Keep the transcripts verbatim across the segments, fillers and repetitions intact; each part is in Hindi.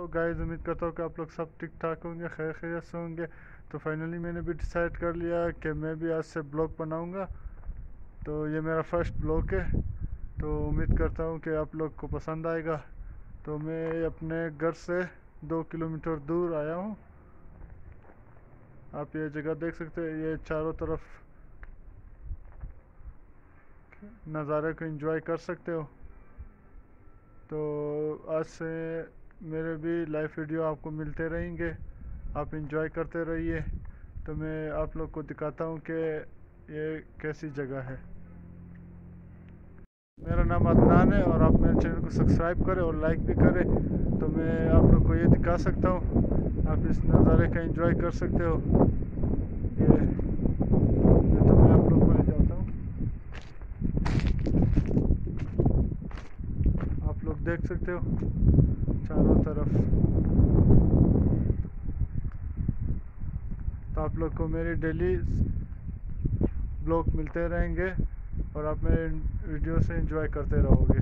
गाइस, उम्मीद करता हूँ कि आप लोग सब ठीक ठाक होंगे, खैर खैरियत से होंगे। तो फाइनली मैंने भी डिसाइड कर लिया कि मैं भी आज से ब्लॉग बनाऊँगा। तो ये मेरा फर्स्ट ब्लॉग है, तो उम्मीद करता हूँ कि आप लोग को पसंद आएगा। तो मैं अपने घर से दो किलोमीटर दूर आया हूँ। आप ये जगह देख सकते हैं, ये चारों तरफ नज़ारे को एंजॉय कर सकते हो। तो आज से मेरे भी लाइव वीडियो आपको मिलते रहेंगे, आप इंजॉय करते रहिए। तो मैं आप लोग को दिखाता हूँ कि ये कैसी जगह है। मेरा नाम अदनान है और आप मेरे चैनल को सब्सक्राइब करें और लाइक भी करें। तो मैं आप लोग को ये दिखा सकता हूँ, आप इस नज़ारे का एंजॉय कर सकते हो। ये ये तो मैं आप लोग को ले जाता हूँ, आप लोग देख सकते हो चारों तरफ। तो आप लोग को मेरे डेली ब्लॉग मिलते रहेंगे और आप मेरे वीडियो से एंजॉय करते रहोगे।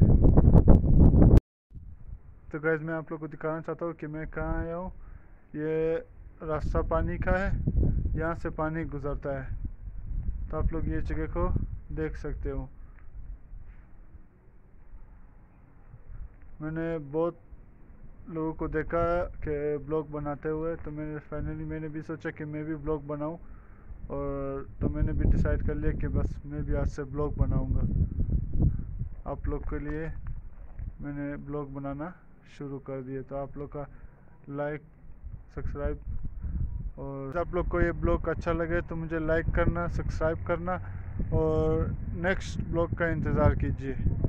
तो गाइस, मैं आप लोग को दिखाना चाहता हूँ कि मैं कहाँ आया हूँ। ये रास्ता पानी का है, यहाँ से पानी गुजरता है। तो आप लोग ये जगह को देख सकते हो। मैंने बहुत लोगों को देखा कि ब्लॉग बनाते हुए, तो मैंने फाइनली मैंने भी सोचा कि मैं भी ब्लॉग बनाऊं। और तो मैंने भी डिसाइड कर लिया कि बस मैं भी आज से ब्लॉग बनाऊंगा। आप लोग के लिए मैंने ब्लॉग बनाना शुरू कर दिया। तो आप लोग का लाइक, सब्सक्राइब, और आप लोग को ये ब्लॉग अच्छा लगे तो मुझे लाइक करना, सब्सक्राइब करना और नेक्स्ट ब्लॉग का इंतज़ार कीजिए।